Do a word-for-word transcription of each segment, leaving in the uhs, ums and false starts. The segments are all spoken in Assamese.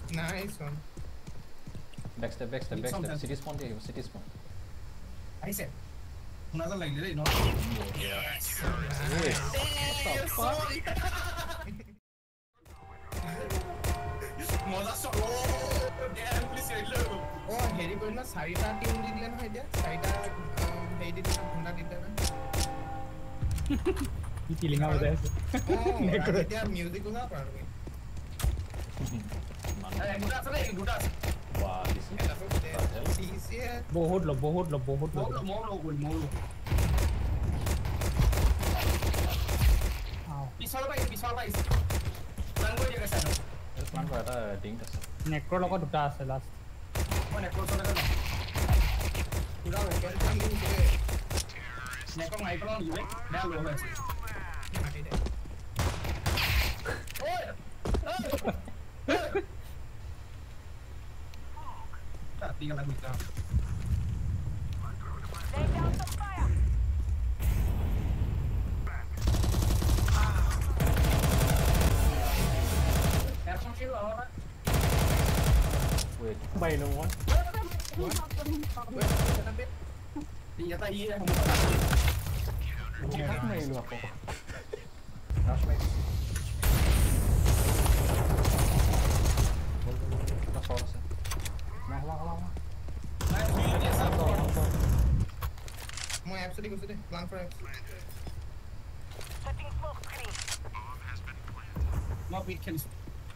Nice one. Backstep, backstep, backstep. City spawn here, city spawn. I said. Another like this, no? Yes. What the fuck? Moza shot. Oh, damn, please hit low. Oh, Harry Potter na saita team di dilan hai dia. Saita hey di dilan bunda di dilan. You killing out there. Oh, dia music ko na par. Eh, duda sare, duda. Wow, this is easy. बहुत लो, बहुत लो, बहुत लो. More low, more low, more low. Pisau apa ini? Pisau apa ini? Tanggo dia ke sana. Terus plan ko eta ding আছে. Necro লগত দুটা আছে last. Oh, necro sana kan. Pura weapon thing ke. Necro ngai kalau ni, dah low है. Mati deh. Oi. Tak tinggal lagi kita. Lay down the fire. Action kill apa? Wait. Bay no one. Dia tak iya. Cắt mày luôn ako. Rush mày. Nó solo sa. Mau mau mau. Mau apps di kusi deh. Plan for apps. Setting smoke screen. Mau beat kills.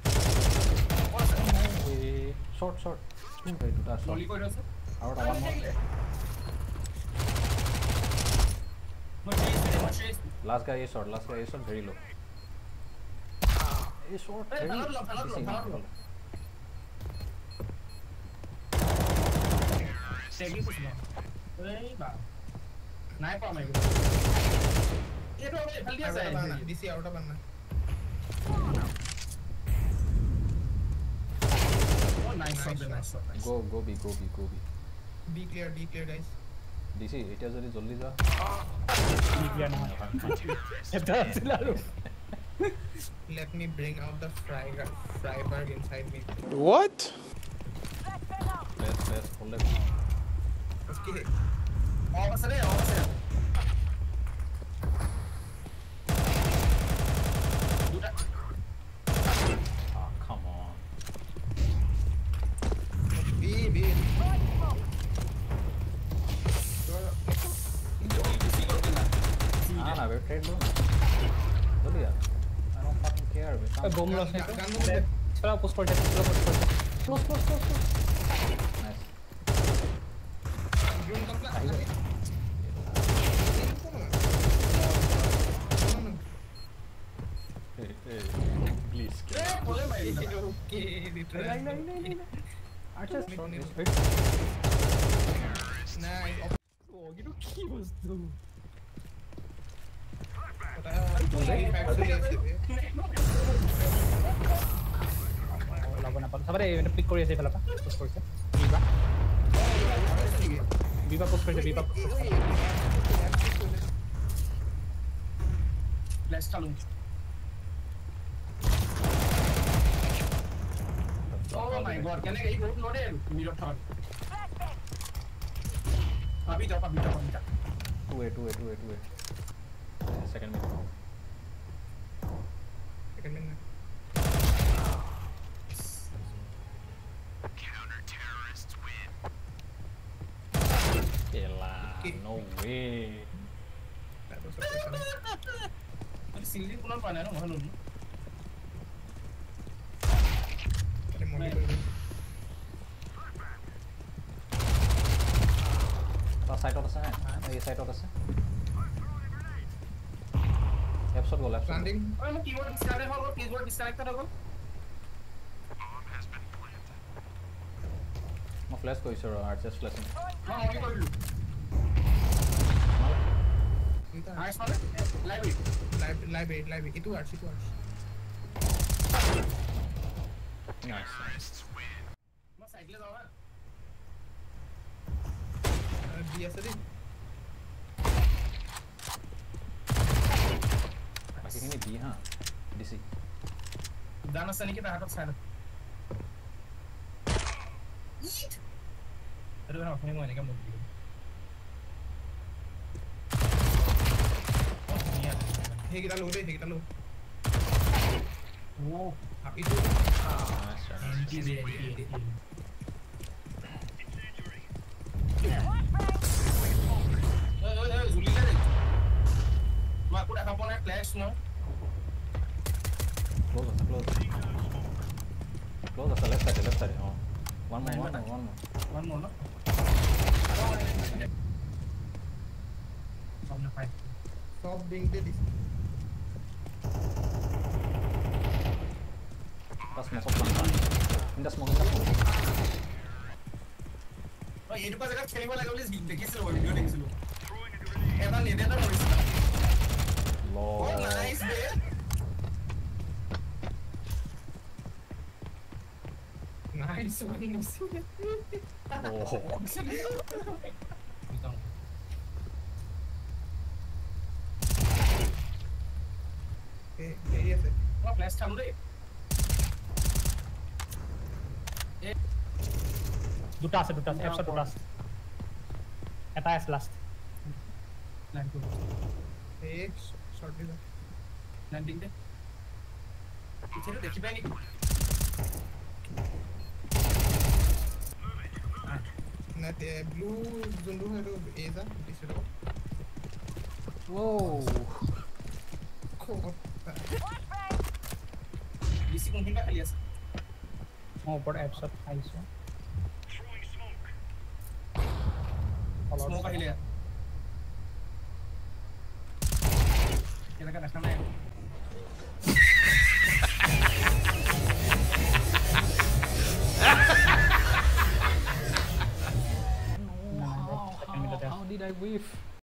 Wait. Short short. Wait, দুটা short. Molly koi rasa? Out of one more. Mau chase, mau chase. Last guy is short. Last guy is short. Very low. Is short. Eh, Very. talar lo, talar lo, talar lo. Segi tu semua. Eh, bah. Naik apa mai? Ye tu apa? Jल्दी Out say of banna. D C out of banna. Oh, nice shot, nice shot. Go go B go B go B. B clear, B clear guys. D C এটা যদি জলদি যা। Media না হয়. এটা ছিল আর. Let me bring out the fry fry bird inside me. What? Let's let's pull it. Okay. Oh, pasal dia, oh pasal. Duda. Ah, come on. B B. Ah, na wait trade lo. Joldi yaar. I don't fucking care. ए बम लॉस है. Gun bomb. चलो पुश कर दे, चलो पुश कर दे. Close close close close. Nice. Drone come back. Hey hey. Please. Eh, boleh mai. Okay, literally. Nahi nahi nahi nahi. Archer short is hit. Nice. Oh, gitu ki bostu. Laban apa? Sabar eh, pick kori ase pala pa. Push kori ase. Biba. Biba push kori ase, Biba push kori ase. Let's talung. Oh my god, can I get no day? Mirror turn. Abhi jao, abhi jao, abhi jao. Two way two way two way two way. Second mid. Second minute. Counter terrorists win. Kela. No way. That was a question. Ani singli punan pana na mahalun. Kali molly kori. Ta side out ase na. Ei side out ase. Episode goal episode. Landing. Oye, mo keyboard disconnect ho go, keyboard disconnect ho go. Bomb has been planted. Mo flash koise ro archer flashing. Ha, only korilu. Nice one. Live it. Live live eight live eight. Itu arch itu arch. Nice. Terrorists win. Mo side le jao na. B ase de. Bakiখিনি B ha. D C. Dana sani kita hatok side. ইট সেইটো কথা অথনি মই এনেকৈ মুখ দিলোঁ অঁ ধুনীয়া সেইকেইটা লো দেই সেইকেইটা লো অ' ভাবিছো Nice try, nice এণ্টি বে এণ্টি এণ্টি ঐ ঐ ঐ জুলিলে দেই মই একো দেখা পোৱা নাই ফ্লেছ ন Close আছে, close. Close আছে, left side, left side. Oh. One more, Nine one more. more, one more. One more ন গম নাপায় সব বিংতে দিছে Pas smoke up one time. In the smoke, in the smoke. অ এইটোপা জেগাত খেলিব লাগে বুলি দেখিছিলোঁ মই ভিডিঅ' দেখিছিলোঁ এটা নেট এটা কৰিছিল Lord. অ নাইস বে নাইস ওয়ান নিছি Oh. এ এই আছে মই ফ্লেছ খালোঁ দেই দুটা আছে দুটা আছে এপছত দুটা আছে এটা আছে লাষ্ট লাইন কৰিব এই শর্ট দিছে ল্যান্ডিং দে পিছনে দেখি পাই নেকি না তে ব্লু যোনটো হেটো এজা দিছে ৰ Whoa. ডিসি কোনটা খালি আছে মই ওপৰত এপছত আহিছোঁ Throwing smoke. স্মোক আহিলে কেনেকা দেখা নাই How, how, how did I whiff?